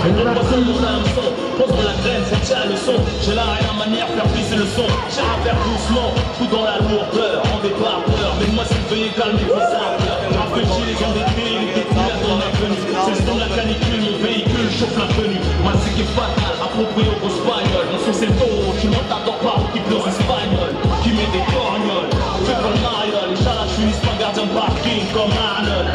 Poisson dans un hameçon, pose dans la graine, c'est déjà le son. J'ai la rien à manière, faire pisser le son. J'ai à faire doucement, tout dans la lourdeur, en départ peur. Mais moi c'est veuillez calmer vos simpleurs. Rafraîchis les gens d'été, les découvertes dans la venue. C'est le son de la canicule, mon véhicule chauffe la venue. Moi c'est qui est fatal, approprié au espagnol. Mon son c'est le taureau, tu montes à ton par qui pleure espagnol. Qui met des corgnoles, fait comme mariole. Inch'Allah, je finis pas gardien de parking comme Arnold.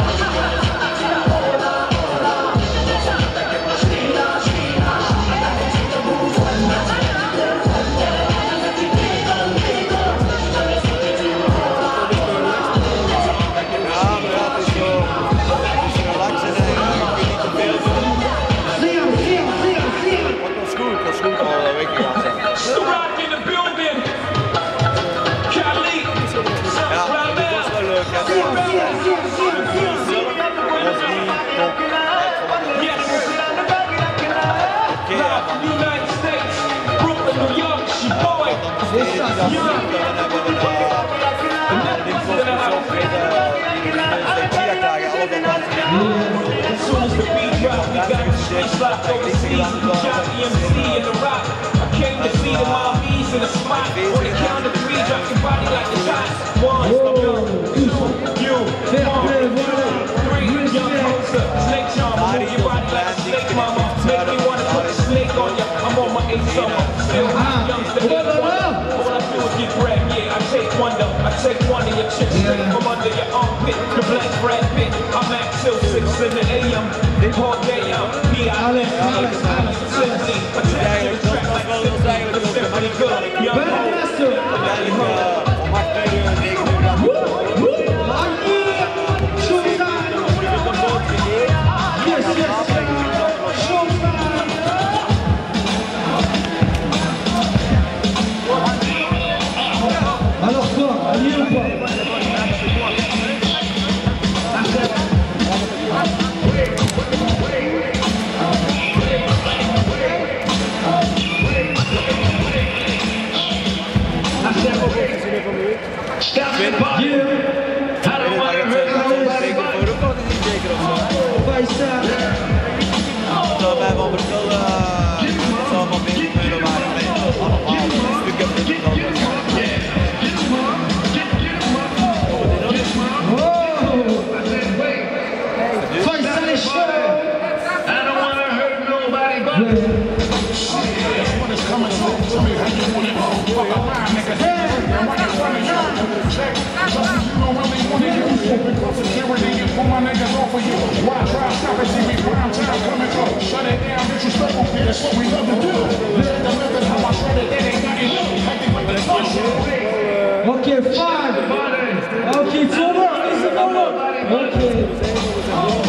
I take one of your chicks straight from under your armpit. The black Brad Pitt. I'm at till 6 in the AM. All day out. P.I.L.M. Simply attached to the track like Symphony Good. Young Okay, 5. Okay, it's over. It's over. Okay.